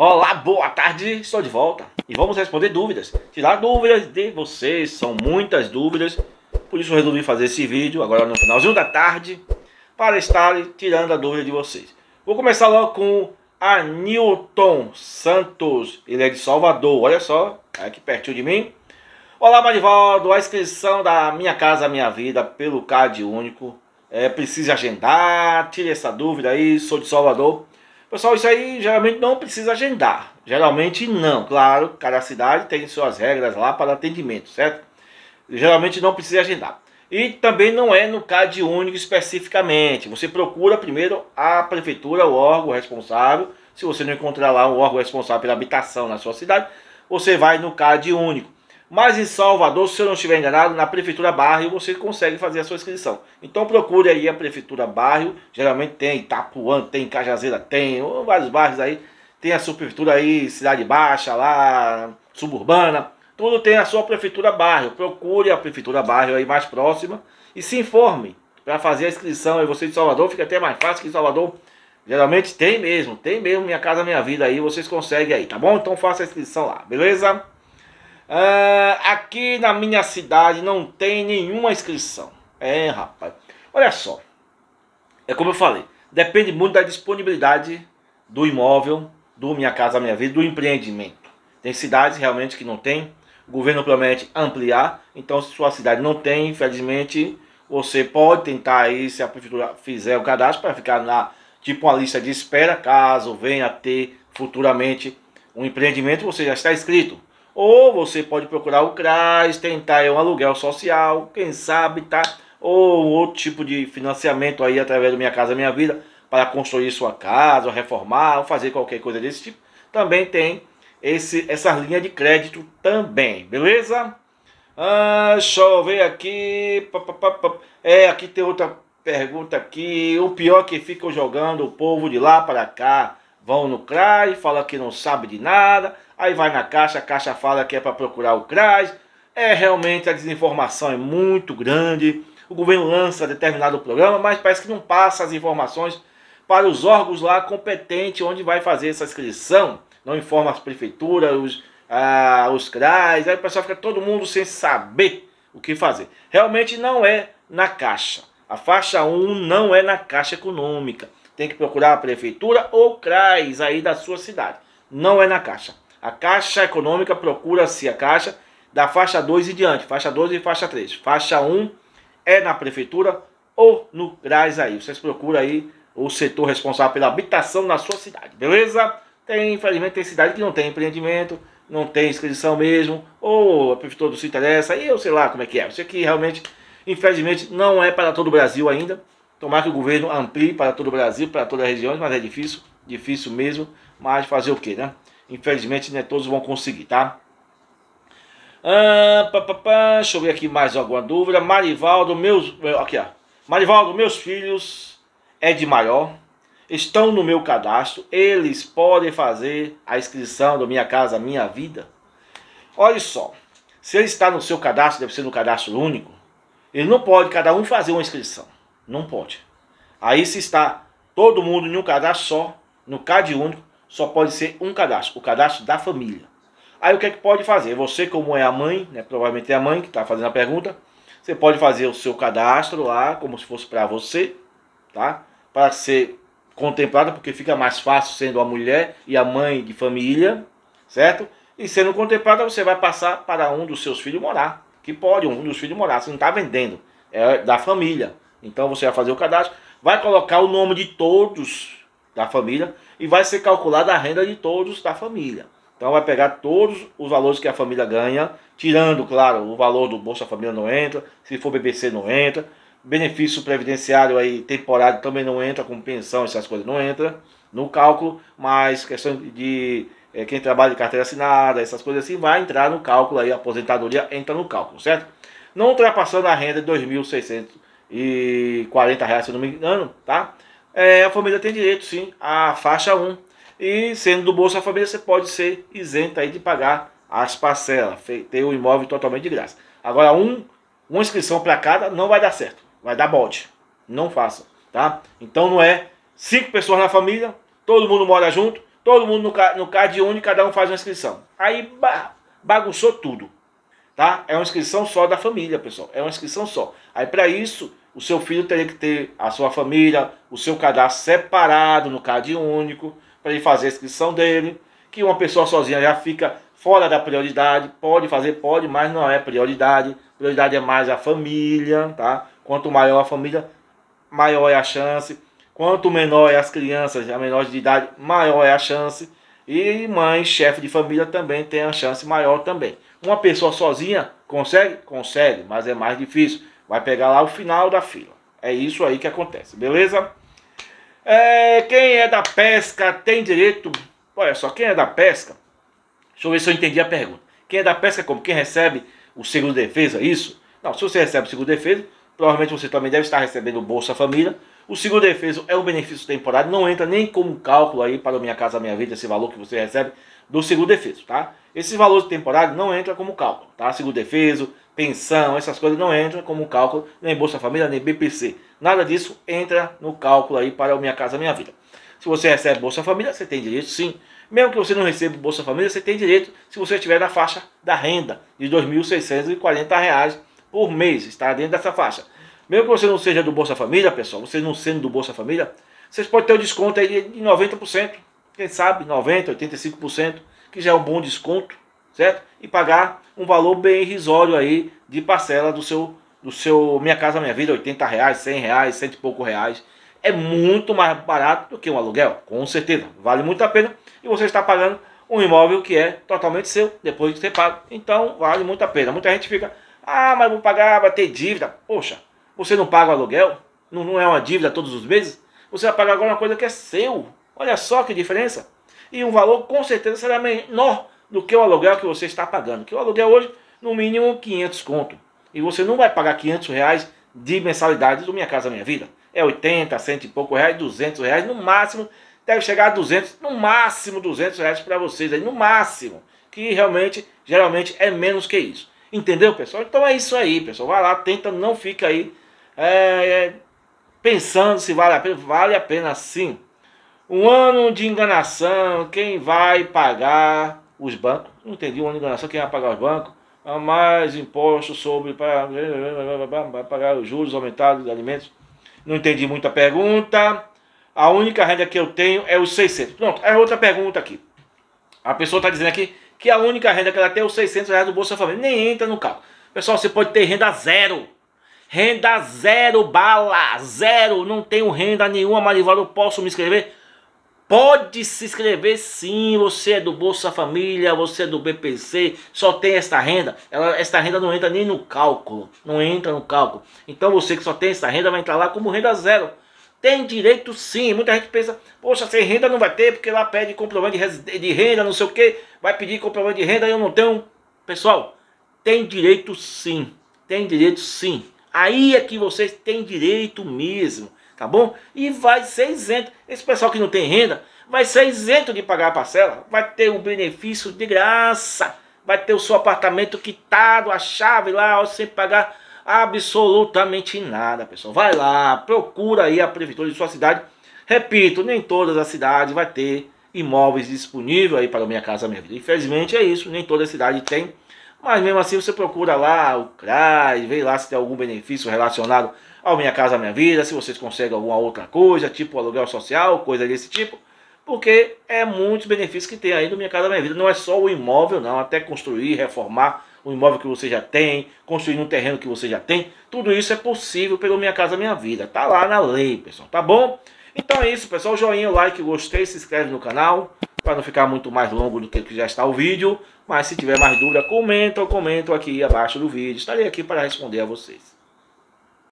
Olá, boa tarde, estou de volta e vamos responder dúvidas, tirar dúvidas de vocês, são muitas dúvidas, por isso eu resolvi fazer esse vídeo agora no finalzinho da tarde, para estar tirando a dúvida de vocês. Vou começar logo com Anilton Santos, ele é de Salvador, olha só, aqui pertinho de mim. Olá, Marivaldo, a inscrição da Minha Casa Minha Vida pelo CAD único, precisa agendar, tire essa dúvida aí, sou de Salvador. Pessoal, isso aí geralmente não precisa agendar, geralmente não, claro, cada cidade tem suas regras lá para atendimento, certo? Geralmente não precisa agendar. E também não é no CAD único especificamente, você procura primeiro a prefeitura, o órgão responsável, se você não encontrar lá o órgão responsável pela habitação na sua cidade, você vai no CAD único. Mas em Salvador, se eu não estiver enganado, na Prefeitura Bairro você consegue fazer a sua inscrição. Então procure aí a Prefeitura Bairro, geralmente tem Itapuã, tem Cajazeira, tem vários bairros aí. Tem a sua Prefeitura aí, Cidade Baixa, lá, Suburbana. Tudo tem a sua Prefeitura Bairro. Procure a Prefeitura Bairro aí mais próxima e se informe para fazer a inscrição. Aí você de Salvador, fica até mais fácil que em Salvador. Geralmente tem mesmo Minha Casa Minha Vida aí, vocês conseguem aí, tá bom? Então faça a inscrição lá, beleza? Aqui na minha cidade não tem nenhuma inscrição. Rapaz, olha só, é como eu falei, depende muito da disponibilidade do imóvel, do Minha Casa Minha Vida, do empreendimento. Tem cidades realmente que não tem, o governo promete ampliar, então se sua cidade não tem, infelizmente, você pode tentar aí, se a prefeitura fizer o cadastro, para ficar na, tipo uma lista de espera, caso venha a ter futuramente um empreendimento, você já está inscrito. Ou você pode procurar o CRAS, tentar um aluguel social, quem sabe, tá? Ou outro tipo de financiamento aí através do Minha Casa Minha Vida para construir sua casa, ou reformar, ou fazer qualquer coisa desse tipo. Também tem essa linha de crédito também, beleza? Deixa eu ver aqui. Aqui tem outra pergunta aqui. O pior é que ficam jogando o povo de lá para cá. Vão no CRAS, fala que não sabe de nada, aí vai na Caixa, a Caixa fala que é para procurar o CRAS. Realmente a desinformação é muito grande, o governo lança determinado programa, mas parece que não passa as informações para os órgãos lá competentes, onde vai fazer essa inscrição, não informa as prefeituras, os CRAS, aí o pessoal fica todo mundo sem saber o que fazer. Realmente não é na Caixa, a faixa 1 não é na Caixa Econômica. Tem que procurar a prefeitura ou CRAS aí da sua cidade. Não é na Caixa. A Caixa Econômica procura-se a Caixa da faixa 2 e diante. Faixa 2 e faixa 3. Faixa 1 é na prefeitura ou no CRAS aí. Vocês procuram aí o setor responsável pela habitação na sua cidade. Beleza? Infelizmente tem cidade que não tem empreendimento, não tem inscrição mesmo. Ou a prefeitura não se interessa. E eu sei lá como é que é. Isso aqui realmente, infelizmente, não é para todo o Brasil ainda. Tomara que o governo amplie para todo o Brasil, para todas as regiões, mas é difícil mesmo, mas fazer o que, né? Infelizmente, né, todos vão conseguir, tá? Deixa eu ver aqui mais alguma dúvida. Marivaldo, Marivaldo, meus filhos é de maior, estão no meu cadastro, eles podem fazer a inscrição do Minha Casa Minha Vida? Olha só, se ele está no seu cadastro, deve ser no cadastro único, ele não pode cada um fazer uma inscrição. Não pode. Aí se está todo mundo em um cadastro só, no CAD único, só pode ser um cadastro, o cadastro da família. Aí o que é que pode fazer? Você, como é a mãe, né, provavelmente é a mãe que está fazendo a pergunta, você pode fazer o seu cadastro lá, como se fosse para você, tá? Para ser contemplada, porque fica mais fácil sendo a mulher e a mãe de família, certo? E sendo contemplada, você vai passar para um dos seus filhos morar, que pode um dos filhos morar, você não está vendendo, é da família. Então você vai fazer o cadastro, vai colocar o nome de todos da família e vai ser calculada a renda de todos da família. Então vai pegar todos os valores que a família ganha, tirando, claro, o valor do Bolsa Família não entra, se for BBC não entra, benefício previdenciário aí temporário também não entra, como pensão, essas coisas não entra no cálculo, mas questão de quem trabalha de carteira assinada, essas coisas assim, vai entrar no cálculo aí, a aposentadoria entra no cálculo, certo? Não ultrapassando a renda de R$ 2.640, se eu não me engano, tá? A família tem direito, sim, à faixa 1. E sendo do Bolsa Família, você pode ser isento aí de pagar as parcelas, ter o imóvel totalmente de graça. Agora, uma inscrição para cada não vai dar certo, vai dar bode. Não faça, tá? Então não é 5 pessoas na família, todo mundo mora junto, todo mundo no CAD único, cada um faz uma inscrição. Aí bagunçou tudo, tá? É uma inscrição só da família, pessoal, é uma inscrição só. Aí para isso, o seu filho teria que ter a sua família, o seu cadastro separado no CAD único, para ele fazer a inscrição dele, que uma pessoa sozinha já fica fora da prioridade. Pode fazer, pode, mas não é prioridade. Prioridade é mais a família, tá? Quanto maior a família, maior é a chance. Quanto menor é as crianças, a menores de idade, maior é a chance. E mãe, chefe de família também tem a chance maior também. Uma pessoa sozinha consegue? Consegue, mas é mais difícil. Vai pegar lá o final da fila. É isso aí que acontece, beleza? Quem é da pesca tem direito... Olha só, quem é da pesca... Deixa eu ver se eu entendi a pergunta. Quem é da pesca é como? Quem recebe o seguro-defesa, isso? Não, se você recebe o seguro-defesa, provavelmente você também deve estar recebendo o Bolsa Família. O seguro-defesa é um benefício temporário, não entra nem como cálculo aí para o Minha Casa Minha Vida, esse valor que você recebe do seguro-defesa, tá? Esses valores temporários não entram como cálculo, tá? Seguro-defesa, pensão, essas coisas não entram como cálculo, nem Bolsa Família, nem BPC. Nada disso entra no cálculo aí para o Minha Casa Minha Vida. Se você recebe Bolsa Família, você tem direito sim. Mesmo que você não receba Bolsa Família, você tem direito se você estiver na faixa da renda de R$ 2.640 por mês. Está dentro dessa faixa. Mesmo que você não seja do Bolsa Família, pessoal, você não sendo do Bolsa Família, vocês podem ter o desconto aí de 90%. Quem sabe 90%, 85%, que já é um bom desconto, certo? E pagar um valor bem irrisório aí de parcela do seu Minha Casa Minha Vida, R$80, R$100, cento e pouco reais. É muito mais barato do que um aluguel, com certeza. Vale muito a pena. E você está pagando um imóvel que é totalmente seu, depois de ser pago. Então, vale muito a pena. Muita gente fica, mas vou pagar, vai ter dívida. Poxa, você não paga o aluguel? Não é uma dívida todos os meses? Você vai pagar agora uma coisa que é seu. Olha só que diferença. E um valor com certeza será menor do que o aluguel que você está pagando. Que o aluguel hoje, no mínimo, 500 conto. E você não vai pagar 500 reais de mensalidade do Minha Casa Minha Vida. É 80, cento e pouco reais, 200 reais, no máximo, deve chegar a 200, no máximo 200 reais para vocês aí, no máximo, que realmente, geralmente é menos que isso. Entendeu, pessoal? Então é isso aí, pessoal, vai lá, tenta, não fica aí pensando se vale a pena sim. Um ano de enganação, quem vai pagar os bancos? Não entendi, um ano de enganação, quem vai pagar os bancos? A mais impostos sobre, para pagar os juros aumentados de alimentos. Não entendi muito a pergunta. A única renda que eu tenho é os 600. Pronto, é outra pergunta aqui. A pessoa está dizendo aqui que a única renda que ela tem é os 600 reais do Bolsa Família. Nem entra no cálculo. Pessoal, você pode ter renda zero. Renda zero, bala, zero. Não tenho renda nenhuma, Marivaldo, eu posso me inscrever? Pode se inscrever sim, você é do Bolsa Família, você é do BPC, só tem esta renda. Esta renda não entra nem no cálculo, não entra no cálculo. Então você que só tem essa renda vai entrar lá como renda zero. Tem direito sim, muita gente pensa, poxa, sem renda não vai ter, porque lá pede comprovante de renda, não sei o que, vai pedir comprovante de renda e eu não tenho. Pessoal, tem direito sim, tem direito sim. Aí é que vocês têm direito mesmo. Tá bom? E vai ser isento. Esse pessoal que não tem renda vai ser isento de pagar a parcela. Vai ter um benefício de graça. Vai ter o seu apartamento quitado, a chave lá, sem pagar absolutamente nada, pessoal. Vai lá, procura aí a prefeitura de sua cidade. Repito, nem todas as cidades vai ter imóveis disponíveis aí para a Minha Casa Minha Vida. Infelizmente é isso, nem toda cidade tem. Mas mesmo assim você procura lá o CRAS, vê lá se tem algum benefício relacionado ao Minha Casa Minha Vida, se vocês conseguem alguma outra coisa, tipo aluguel social, coisa desse tipo, porque é muitos benefícios que tem aí no Minha Casa Minha Vida. Não é só o imóvel não, até construir, reformar o imóvel que você já tem, construir um terreno que você já tem, tudo isso é possível pelo Minha Casa Minha Vida, tá lá na lei, pessoal, tá bom? Então é isso, pessoal, joinha, like, gostei, se inscreve no canal, para não ficar muito mais longo do que já está o vídeo, mas se tiver mais dúvida, comenta aqui abaixo do vídeo, estarei aqui para responder a vocês.